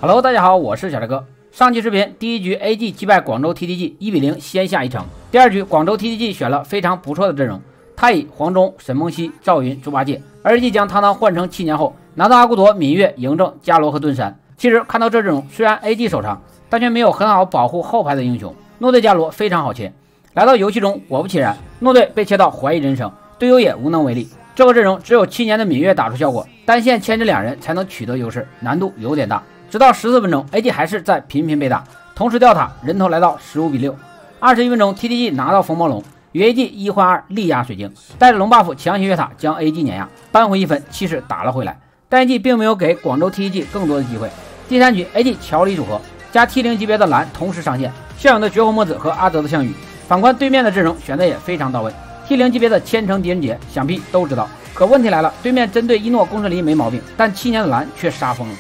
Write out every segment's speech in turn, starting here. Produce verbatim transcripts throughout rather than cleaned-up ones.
Hello， 大家好，我是小帅哥。上期视频第一局 A G 击败广州 T T G 一比零先下一城。第二局广州 T T G 选了非常不错的阵容，太乙、黄忠、沈梦溪、赵云、猪八戒，而 A G 将汤汤换成七年后，拿到阿古朵、芈月、嬴政、伽罗和盾山。其实看到这阵容，虽然 A G 手长，但却没有很好保护后排的英雄。诺队伽罗非常好切，来到游戏中，果不其然，诺队被切到怀疑人生，队友也无能为力。这个阵容只有七年的芈月打出效果，单线牵制两人才能取得优势，难度有点大。直到十四分钟 ，A G 还是在频频被打，同时掉塔，人头来到十五比六。二十一分钟 ，T T G 拿到风暴龙，与 A G 一换二力压水晶，带着龙 buff 强行越塔将 A G 碾压，扳回一分，气势打了回来。但 A G 并没有给广州 T T G 更多的机会。第三局 A G 乔离组合加 T 零 级别的蓝同时上线，效应的绝活墨子和阿泽的项羽。反观对面的阵容选的也非常到位 ，T 零 级别的千城狄仁杰想必都知道。可问题来了，对面针对一诺公孙离没毛病，但七年的蓝却杀疯了。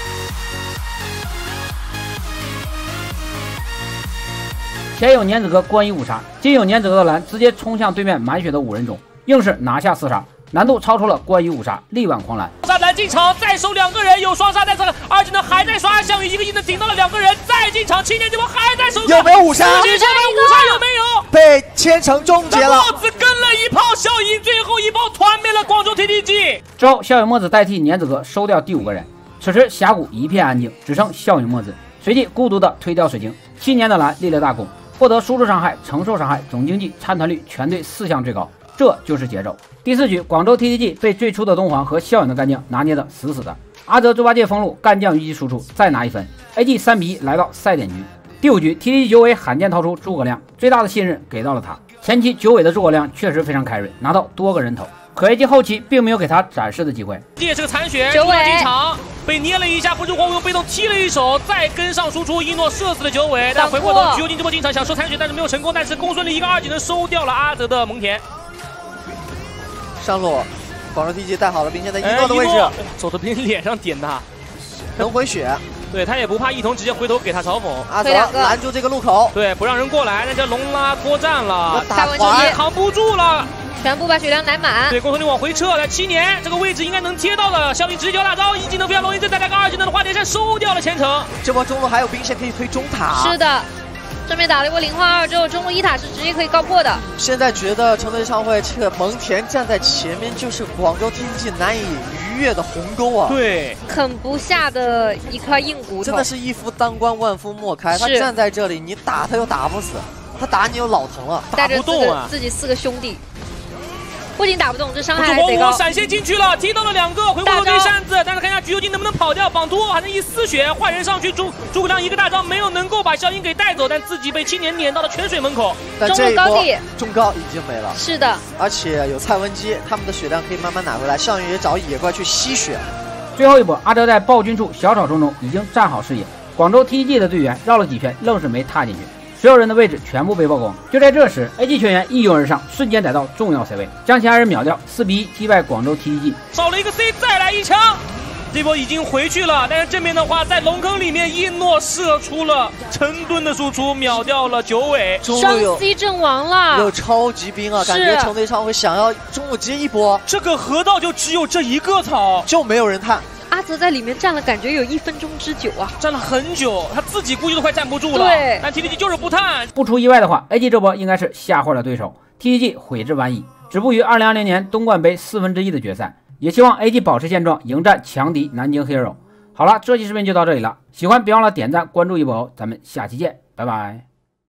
前有年子哥关羽五杀，今有年子哥的蓝直接冲向对面满血的五人中，硬是拿下四杀，难度超出了关羽五杀，力挽狂澜。 杀蓝进场，再收两个人，有双杀在侧了，而且呢还在刷，项羽一个一的顶到了两个人，再进场，七年结果还在收， 有没有五杀？ 四局上面五杀有没有？ 被千城终结了。 墨子跟了一炮，小影最后一炮团灭了广州 T T G。 之后，笑影墨子代替年子哥收掉第五个人。此时峡谷一片安静，只剩笑影墨子，随即孤独的推掉水晶。七年的蓝立了大功。获得输出伤害、承受伤害、总经济、参团率全队四项最高，这就是节奏。第四局，广州 T T G 被最初的东皇和笑影的干将拿捏的死死的。阿泽、猪八戒封路，干将虞姬输出，再拿一分。A G 三比一来到赛点局。第五局 ，T T G 九尾罕见掏出诸葛亮，最大的信任给到了他。前期九尾的诸葛亮确实非常 carry， 拿到多个人头。可 A G 后期并没有给他展示的机会。 这也是个残血，九尾进场被捏了一下，不是黄用被动踢了一手，再跟上输出，一诺射死了九尾，但回过头橘右京这波进场想收残血，但是没有成功，但是公孙离一个二技能收掉了阿泽的蒙恬。 上路，广州 T T G 带好了兵线在一诺的位置， 哎、走的别人脸上点的， 能回血。 对他也不怕一彤直接回头给他嘲讽， 阿泽拦住这个路口， 对，不让人过来，那叫龙拉脱战了， 打环扛不住了。 全部把血量奶满， 对，公孙离往回撤了，七年这个位置应该能接到了。小李直交大招，一技能飞向龙吟阵，再来个二技能的花田山收掉了前程。 这波中路还有兵线可以推中塔。 是的，正面打了一波零化二之后，中路一塔是直接可以告破的。 现在觉得成都演唱会这个蒙恬站在前面，就是广州 T T G 难以逾越的鸿沟啊。 对， 啃不下的一块硬骨头， 真的是一夫当关万夫莫开。他站在这里，你打他又打不死，他打你又老疼了， 打不动啊！ 自己四个兄弟。不仅打不动，这伤害还贼高。 闪现进去了，踢到了两个，回过头追扇子，但是看一下橘右京能不能跑掉，绑突还能一丝血，换人上去，诸诸葛亮一个大招没有能够把萧音给带走，但自己被青年撵到了泉水门口。 但这一波中高已经没了， 是的， 而且有蔡文姬，他们的血量可以慢慢拿回来。项羽也找野怪去吸血。 最后一波，阿哲在暴君处小草丛中已经站好视野，广州 T T G 的队员绕了几圈，愣是没踏进去。所有人的位置全部被曝光。就在这时 ，A G 全员一拥而上，瞬间逮到重要 C 位，将其二人秒掉，四比一击败广州 T T G。 少了一个 C， 再来一枪。这波已经回去了，但是正面的话，在龙坑里面，一诺射出了成吨的输出，秒掉了九尾。 双 C 阵亡了， 有超级兵啊！感觉成都演唱会想要中路接一波。 这个河道就只有这一个草， 就没有人探。 阿泽在里面站了，感觉有一分钟之久啊， 站了很久，他自己估计都快站不住了。 对， 但 T T G 就是不探。 不出意外的话 ，A G 这波应该是吓坏了对手 ，T T G 悔之晚矣，止步于二零二零年东莞杯四分之一的决赛。也希望 A G 保持现状，迎战强敌南京 Hero。好了，这期视频就到这里了，喜欢别忘了点赞关注一波哦，咱们下期见，拜拜。